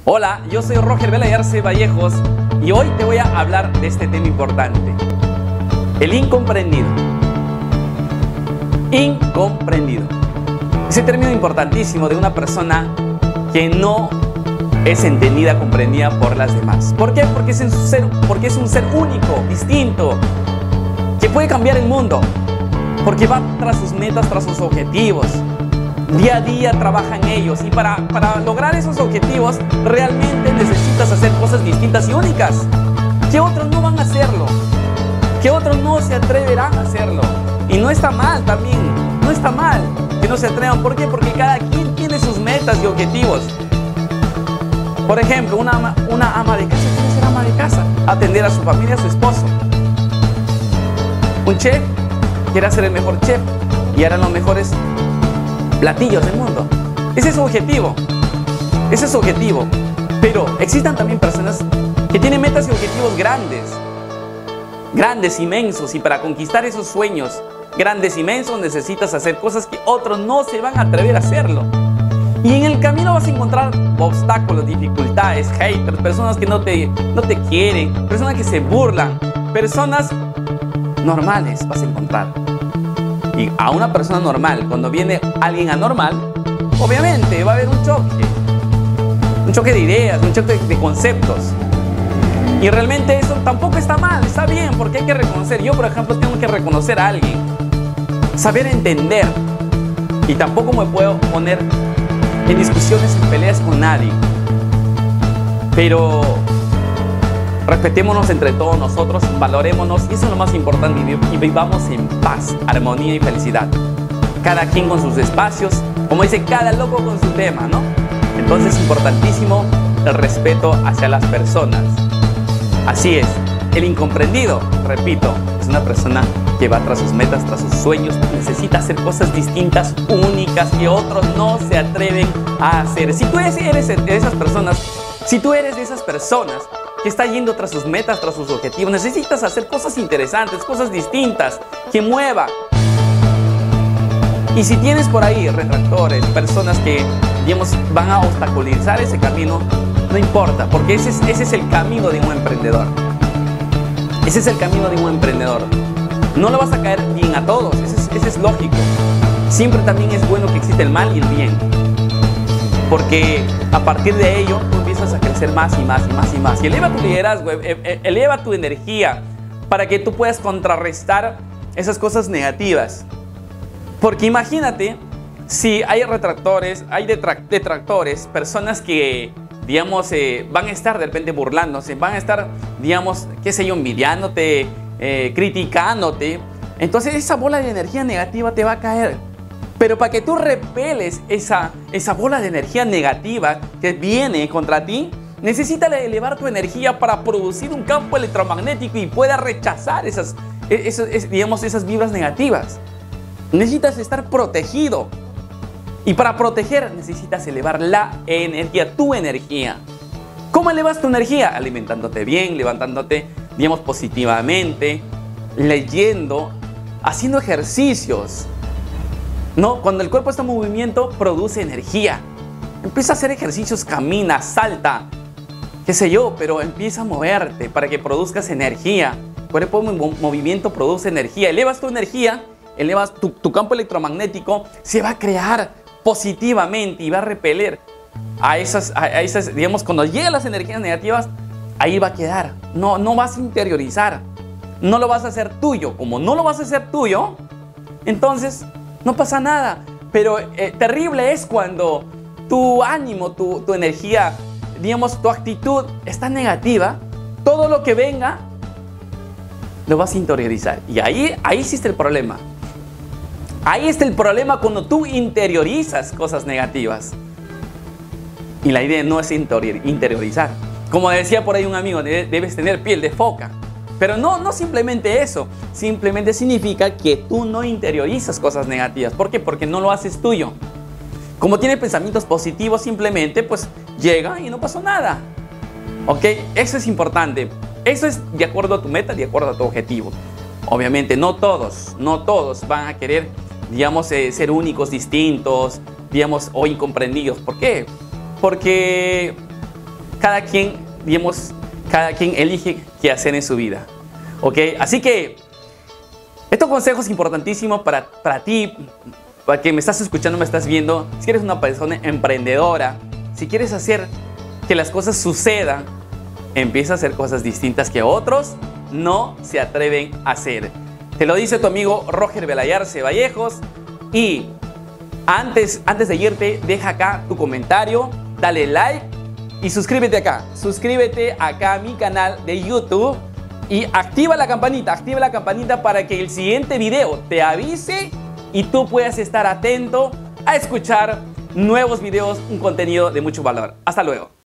Hola, yo soy Roger Vela y Arce Vallejos y hoy te voy a hablar de este tema importante: el incomprendido. Incomprendido. Ese término importantísimo de una persona que no es entendida, comprendida por las demás. ¿Por qué? Porque es un ser único, distinto, que puede cambiar el mundo, porque va tras sus metas, tras sus objetivos. Día a día trabaja en ellos y para lograr esos objetivos realmente necesitas hacer cosas distintas y únicas, que otros no van a hacerlo, que otros no se atreverán a hacerlo. Y no está mal también, no está mal que no se atrevan. ¿Por qué? Porque cada quien tiene sus metas y objetivos. Por ejemplo, una ama de casa quiere ser ama de casa, atender a su familia, a su esposo. Un chef quiere ser el mejor chef y hará los mejores platillos del mundo. Ese es su objetivo. Ese es su objetivo. Pero existen también personas que tienen metas y objetivos grandes, inmensos, y para conquistar esos sueños grandes, inmensos, necesitas hacer cosas que otros no se van a atrever a hacerlo. Y en el camino vas a encontrar obstáculos, dificultades, haters, personas que no te quieren, personas que se burlan, personas normales vas a encontrar. Y a una persona normal, cuando viene alguien anormal, obviamente va a haber un choque de ideas, un choque de conceptos. Y realmente eso tampoco está mal, está bien, porque hay que reconocer. Yo, por ejemplo, tengo que reconocer a alguien, saber entender, y tampoco me puedo poner en discusiones, en peleas con nadie. Pero respetémonos entre todos nosotros, valorémonos, y eso es lo más importante, y vivamos en paz, armonía y felicidad. Cada quien con sus espacios, como dice, cada loco con su tema, ¿no? Entonces es importantísimo el respeto hacia las personas. Así es, el incomprendido, repito, es una persona que va tras sus metas, tras sus sueños, necesita hacer cosas distintas, únicas, que otros no se atreven a hacer. Si tú eres de esas personas, que está yendo tras sus metas, tras sus objetivos, necesitas hacer cosas interesantes, cosas distintas, que muevan. Y si tienes por ahí retractores, personas que, digamos, van a obstaculizar ese camino, no importa, porque ese es el camino de un emprendedor. Ese es el camino de un emprendedor. No le vas a caer bien a todos, ese es lógico. Siempre también es bueno que existe el mal y el bien, porque a partir de ello tú empiezas a crecer más y más y más y más. Y eleva tu liderazgo, eleva tu energía para que tú puedas contrarrestar esas cosas negativas. Porque imagínate si hay retractores, hay detractores, personas que, digamos, van a estar de repente burlándose, van a estar, digamos, qué sé yo, envidiándote, criticándote. Entonces esa bola de energía negativa te va a caer. Pero para que tú repeles esa bola de energía negativa que viene contra ti, necesitas elevar tu energía para producir un campo electromagnético y pueda rechazar esas vibras negativas. Necesitas estar protegido. Y para proteger necesitas elevar la energía, tu energía. ¿Cómo elevas tu energía? Alimentándote bien, levantándote, digamos, positivamente, leyendo, haciendo ejercicios. ¿No? Cuando el cuerpo está en movimiento, produce energía. Empieza a hacer ejercicios, camina, salta, qué sé yo, pero empieza a moverte para que produzcas energía. El cuerpo en movimiento produce energía. Elevas tu energía, elevas tu campo electromagnético, se va a crear positivamente y va a repeler a esas, digamos, cuando llegan las energías negativas, ahí va a quedar. No vas a interiorizar, no lo vas a hacer tuyo. Como no lo vas a hacer tuyo, entonces no pasa nada. Pero terrible es cuando tu ánimo, tu energía, digamos, tu actitud está negativa. Todo lo que venga lo vas a interiorizar. Y ahí existe el problema. Ahí está el problema, cuando tú interiorizas cosas negativas. Y la idea no es interiorizar. Como decía por ahí un amigo, debes tener piel de foca. Pero no simplemente eso. Simplemente significa que tú no interiorizas cosas negativas. ¿Por qué? Porque no lo haces tuyo. Como tienes pensamientos positivos, simplemente pues llega y no pasó nada. ¿Ok? Eso es importante. Eso es de acuerdo a tu meta, de acuerdo a tu objetivo. Obviamente no todos van a querer, digamos, ser únicos, distintos, digamos, o incomprendidos. ¿Por qué? Porque cada quien, digamos, cada quien elige qué hacer en su vida. ¿Ok? Así que estos consejos importantísimos para ti, para que me estás escuchando, me estás viendo. Si eres una persona emprendedora, si quieres hacer que las cosas sucedan, empieza a hacer cosas distintas que otros no se atreven a hacer. Te lo dice tu amigo Roger Belayarse Vallejos. Y antes de irte, deja acá tu comentario, dale like y suscríbete acá. Suscríbete acá a mi canal de YouTube y activa la campanita para que el siguiente video te avise y tú puedas estar atento a escuchar nuevos videos, un contenido de mucho valor. Hasta luego.